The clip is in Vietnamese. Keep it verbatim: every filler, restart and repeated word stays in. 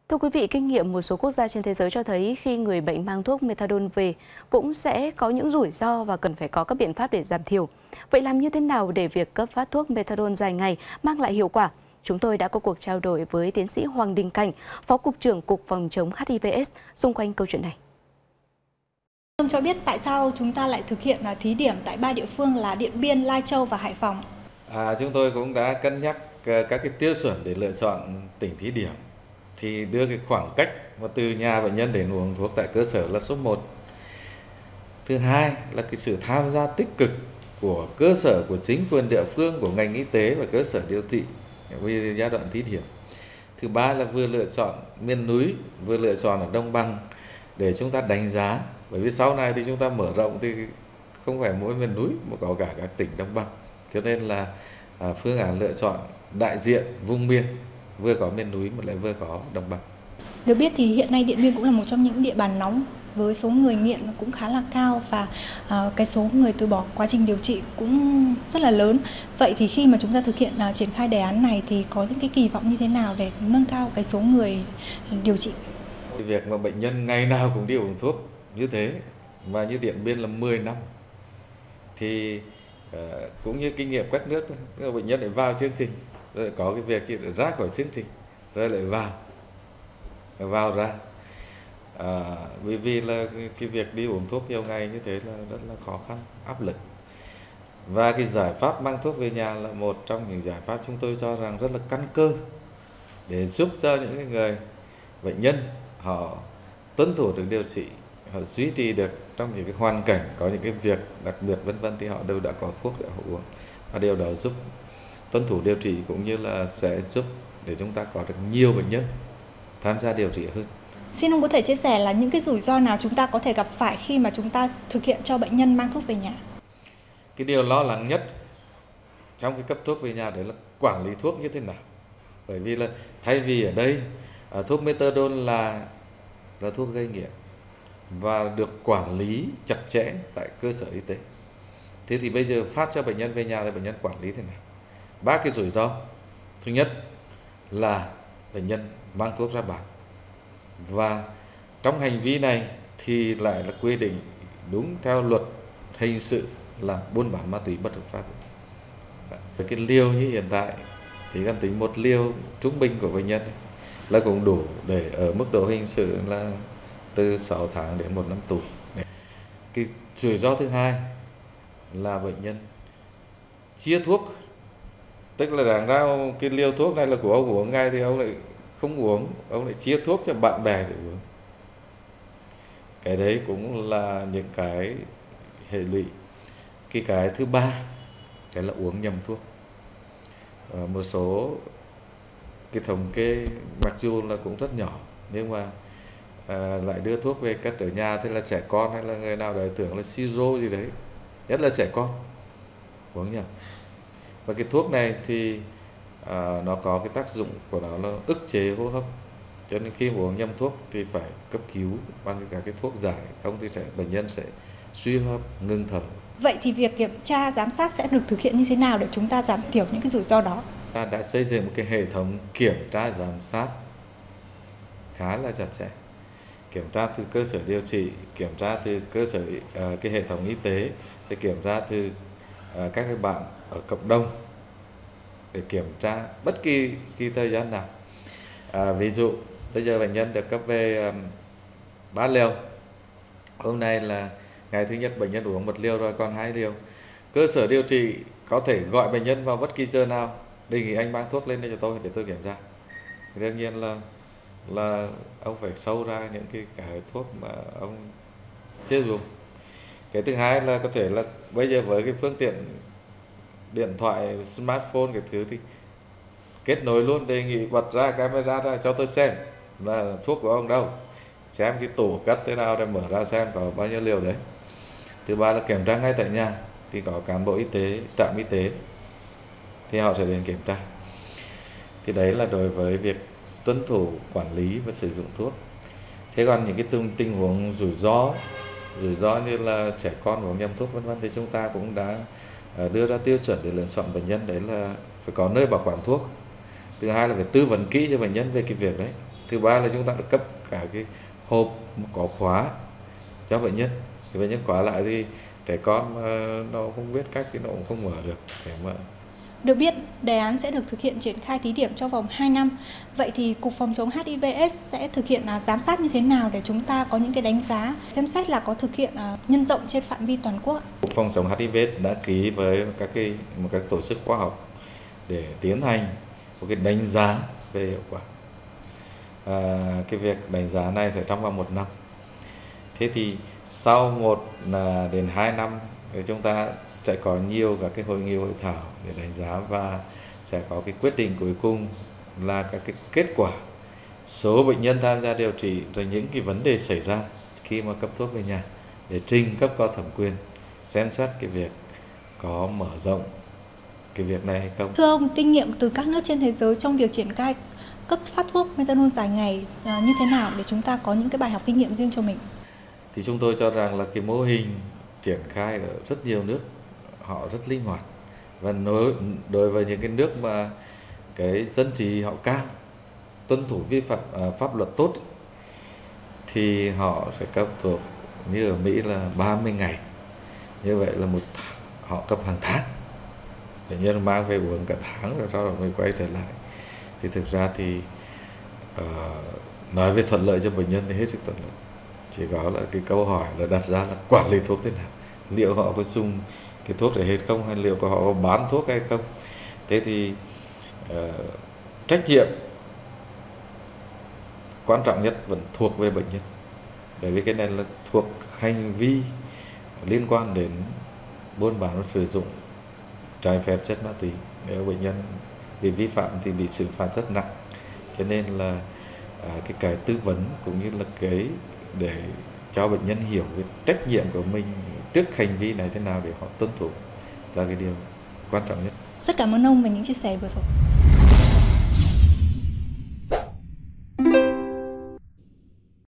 Thưa quý vị, kinh nghiệm một số quốc gia trên thế giới cho thấy khi người bệnh mang thuốc methadone về cũng sẽ có những rủi ro và cần phải có các biện pháp để giảm thiểu. Vậy làm như thế nào để việc cấp phát thuốc methadone dài ngày mang lại hiệu quả? Chúng tôi đã có cuộc trao đổi với tiến sĩ Hoàng Đình Cảnh, Phó Cục trưởng Cục Phòng chống H I V S xung quanh câu chuyện này. Ông cho biết tại sao chúng ta lại thực hiện thí điểm tại ba địa phương là Điện Biên, Lai Châu và Hải Phòng? À, chúng tôi cũng đã cân nhắc các cái tiêu chuẩn để lựa chọn tỉnh thí điểm. Thì đưa cái khoảng cách mà từ nhà bệnh nhân đến uống thuốc tại cơ sở là số một. Thứ hai là cái sự tham gia tích cực của cơ sở, của chính quyền địa phương, của ngành y tế và cơ sở điều trị vì giai đoạn thí điểm. Thứ ba là vừa lựa chọn miền núi, vừa lựa chọn ở đồng bằng để chúng ta đánh giá. Bởi vì sau này thì chúng ta mở rộng thì không phải mỗi miền núi mà có cả các tỉnh đồng bằng. Cho nên là à, phương án lựa chọn đại diện vùng miền, vừa có miền núi mà lại vừa có đồng bằng. Được biết thì hiện nay Điện Biên cũng là một trong những địa bàn nóng với số người nghiện cũng khá là cao và uh, cái số người từ bỏ quá trình điều trị cũng rất là lớn. Vậy thì khi mà chúng ta thực hiện uh, triển khai đề án này thì có những cái kỳ vọng như thế nào để nâng cao cái số người điều trị? Cái việc mà bệnh nhân ngày nào cũng đi uống thuốc như thế và như Điện Biên là mười năm thì uh, cũng như kinh nghiệm quét nước thôi. Bệnh nhân lại vào chương trình, rồi lại có cái việc thì ra khỏi chương trình, rồi lại vào vào ra. À, vì vì là cái, cái việc đi uống thuốc nhiều ngày như thế là rất là khó khăn, áp lực. Và cái giải pháp mang thuốc về nhà là một trong những giải pháp chúng tôi cho rằng rất là căn cơ để giúp cho những người bệnh nhân họ tuân thủ được điều trị, họ duy trì được trong những cái hoàn cảnh có những cái việc đặc biệt vân vân thì họ đều đã có thuốc để họ uống, và điều đó giúp tuân thủ điều trị cũng như là sẽ giúp để chúng ta có được nhiều bệnh nhân tham gia điều trị hơn. Xin ông có thể chia sẻ là những cái rủi ro nào chúng ta có thể gặp phải khi mà chúng ta thực hiện cho bệnh nhân mang thuốc về nhà? Cái điều lo lắng nhất trong cái cấp thuốc về nhà đấy là quản lý thuốc như thế nào. Bởi vì là thay vì ở đây thuốc methadone là là thuốc gây nghiện và được quản lý chặt chẽ tại cơ sở y tế. Thế thì bây giờ phát cho bệnh nhân về nhà thì bệnh nhân quản lý thế nào? Ba cái rủi ro. Thứ nhất là bệnh nhân mang thuốc ra bán. Và trong hành vi này thì lại là quy định đúng theo luật hình sự là buôn bán ma túy bất hợp pháp. Cái liều như hiện tại chỉ cần tính một liều trung bình của bệnh nhân là cũng đủ để ở mức độ hình sự là từ sáu tháng đến một năm tù. Cái rủi ro thứ hai là bệnh nhân chia thuốc, tức là đáng ra cái liều thuốc này là của ông uống ngay thì ông lại không uống, ông lại chia thuốc cho bạn bè để uống. Cái đấy cũng là những cái hệ lụy. Cái cái thứ ba cái là uống nhầm thuốc. À, một số cái thống kê mặc dù là cũng rất nhỏ nhưng mà à, lại đưa thuốc về cất ở nhà, thế là trẻ con hay là người nào đấy tưởng là siro gì đấy, nhất là trẻ con uống nhầm. Và cái thuốc này thì à, nó có cái tác dụng của nó là ức chế hô hấp, cho nên khi uống nhầm thuốc thì phải cấp cứu bằng cả cái thuốc giải, không thì trẻ bệnh nhân sẽ suy hô hấp, ngưng thở. Vậy thì việc kiểm tra giám sát sẽ được thực hiện như thế nào để chúng ta giảm thiểu những cái rủi ro đó? Ta đã xây dựng một cái hệ thống kiểm tra giám sát khá là chặt chẽ, kiểm tra từ cơ sở điều trị, kiểm tra từ cơ sở uh, cái hệ thống y tế, để kiểm tra từ uh, các cái bạn ở cộng đồng, để kiểm tra bất kỳ cái thời gian nào. À, ví dụ bây giờ bệnh nhân được cấp về um, ba liều, hôm nay là ngày thứ nhất bệnh nhân uống một liều rồi còn hai liều, cơ sở điều trị có thể gọi bệnh nhân vào bất kỳ giờ nào, đề nghị anh mang thuốc lên đây cho tôi để tôi kiểm tra. Đương nhiên là là ông phải sâu ra những cái cái thuốc mà ông chưa dùng. Cái thứ hai là có thể là bây giờ với cái phương tiện điện thoại, smartphone cái thứ thì kết nối luôn, đề nghị bật ra camera ra cho tôi xem là thuốc của ông đâu, xem cái tủ cất thế nào để mở ra xem có bao nhiêu liều đấy. Thứ ba là kiểm tra ngay tại nhà, thì có cán bộ y tế, trạm y tế thì họ sẽ đến kiểm tra. Thì đấy là đối với việc tuân thủ quản lý và sử dụng thuốc. Thế còn những cái tình, tình huống rủi ro, rủi ro như là trẻ con uống nhầm thuốc vân vân thì chúng ta cũng đã đưa ra tiêu chuẩn để lựa chọn bệnh nhân, đấy là phải có nơi bảo quản thuốc. Thứ hai là phải tư vấn kỹ cho bệnh nhân về cái việc đấy. Thứ ba là chúng ta đã cấp cả cái hộp có khóa cho bệnh nhân. Thì bệnh nhân khóa lại thì trẻ con nó không biết cách thì nó cũng không mở được để mở. Được biết, đề án sẽ được thực hiện triển khai thí điểm trong vòng hai năm. Vậy thì Cục Phòng chống hát i vê ết sẽ thực hiện uh, giám sát như thế nào để chúng ta có những cái đánh giá, xem xét là có thực hiện uh, nhân rộng trên phạm vi toàn quốc? Cục Phòng chống hát i vê ết đã ký với các cái một các tổ chức khoa học để tiến hành một cái đánh giá về hiệu quả. À, cái việc đánh giá này sẽ trong vòng một năm. Thế thì sau một đến hai năm thì chúng ta sẽ có nhiều các cái hội nghị hội thảo để đánh giá và sẽ có cái quyết định cuối cùng là các cái kết quả, số bệnh nhân tham gia điều trị, rồi những cái vấn đề xảy ra khi mà cấp thuốc về nhà để trình cấp có thẩm quyền xem xét cái việc có mở rộng cái việc này hay không. Thưa ông, kinh nghiệm từ các nước trên thế giới trong việc triển khai cấp phát thuốc methadone dài ngày như thế nào để chúng ta có những cái bài học kinh nghiệm riêng cho mình? Thì chúng tôi cho rằng là cái mô hình triển khai ở rất nhiều nước họ rất linh hoạt, và đối, đối với những cái nước mà cái dân trí họ cao, tuân thủ vi phạm à, pháp luật tốt thì họ sẽ cấp thuốc như ở Mỹ là ba mươi ngày, như vậy là một họ cấp hàng tháng, bệnh nhân mang về uống cả tháng rồi sau đó mới quay trở lại. Thì thực ra thì uh, nói về thuận lợi cho bệnh nhân thì hết sức thuận lợi, chỉ có là cái câu hỏi là đặt ra là quản lý thuốc thế nào, liệu họ có dùng cái thuốc để hết không, hay liệu có họ có bán thuốc hay không. Thế thì uh, trách nhiệm quan trọng nhất vẫn thuộc về bệnh nhân, bởi vì cái này là thuộc hành vi liên quan đến buôn bán và sử dụng trái phép chất ma túy. Nếu bệnh nhân bị vi phạm thì bị xử phạt rất nặng, cho nên là à, cái cái tư vấn cũng như là cái để cho bệnh nhân hiểu cái trách nhiệm của mình trước hành vi này thế nào để họ tuân thủ là cái điều quan trọng nhất. Rất cảm ơn ông về những chia sẻ vừa rồi.